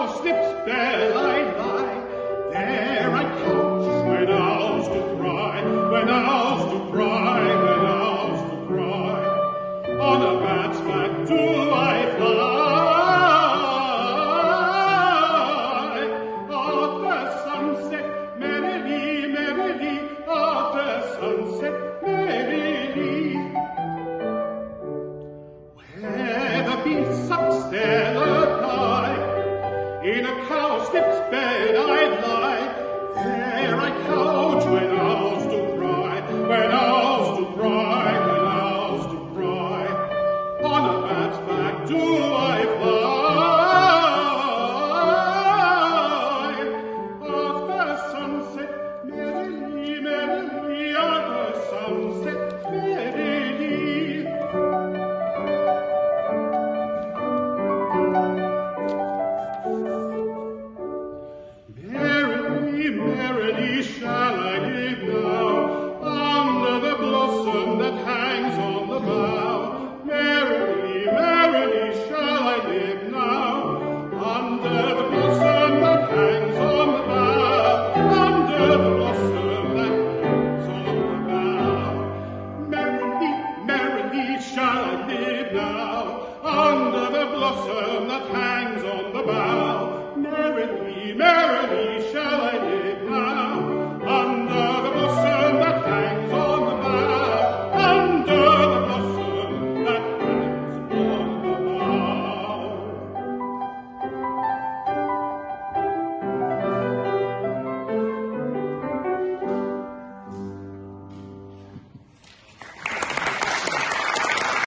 cowslip's bell I lie, there I couch when owls do cry, when owls do cry, when owls do cry. On a bat's back do I fly, after sunset, merrily, merrily, after sunset, merrily. Where the bee sucks there the pie, in a cowslip's bed I'd lie, there I couch when owls do cry, when owls do cry, when owls do cry. On a bat's back do I fly, after sunset, merrily, merrily, after sunset, merrily. Merrily, merrily shall I live now, under the blossom that hangs on the bough. Merrily, merrily shall I live now, under the blossom that hangs on the bough, under the blossom that hangs on the bough. Merrily, merrily shall I live now, under the blossom that hangs